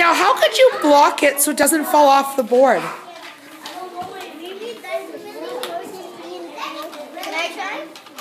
Now, how could you block it so it doesn't fall off the board? Can I try?